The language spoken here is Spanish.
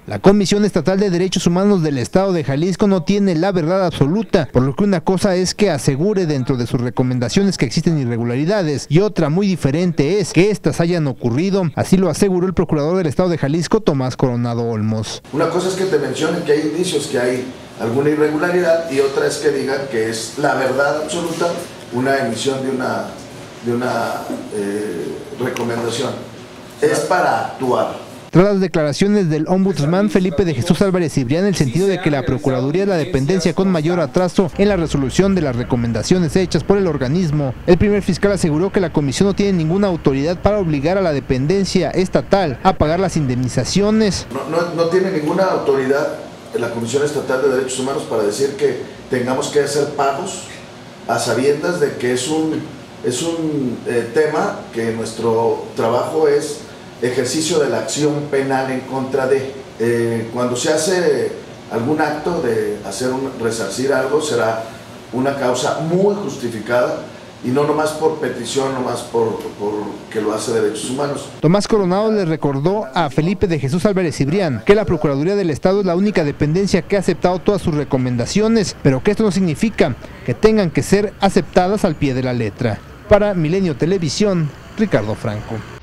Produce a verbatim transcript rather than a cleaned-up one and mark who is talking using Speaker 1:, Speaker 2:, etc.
Speaker 1: La Comisión Estatal de Derechos Humanos del Estado de Jalisco no tiene la verdad absoluta, por lo que una cosa es que asegure dentro de sus recomendaciones que existen irregularidades y otra muy diferente es que estas hayan ocurrido. Así lo aseguró el procurador del Estado de Jalisco, Tomás Coronado Olmos.
Speaker 2: Una cosa es que te mencionen que hay indicios que hay alguna irregularidad y otra es que digan que es la verdad absoluta una emisión de una, de una eh, recomendación. Es para actuar.
Speaker 1: Tras las declaraciones del ombudsman Felipe de Jesús Álvarez Cibrián, en el sentido de que la Procuraduría es la dependencia con mayor atraso en la resolución de las recomendaciones hechas por el organismo, el primer fiscal aseguró que la comisión no tiene ninguna autoridad para obligar a la dependencia estatal a pagar las indemnizaciones.
Speaker 2: No, no, no tiene ninguna autoridad la Comisión Estatal de Derechos Humanos para decir que tengamos que hacer pagos a sabiendas de que es un, es un eh, tema que nuestro trabajo es ejercicio de la acción penal en contra de. Eh, cuando se hace algún acto de hacer un, resarcir algo, será una causa muy justificada y no nomás por petición, nomás por, por que lo hace Derechos Humanos.
Speaker 1: Tomás Coronado le recordó a Felipe de Jesús Álvarez Cibrián que la Procuraduría del Estado es la única dependencia que ha aceptado todas sus recomendaciones, pero que esto no significa que tengan que ser aceptadas al pie de la letra. Para Milenio Televisión, Ricardo Franco.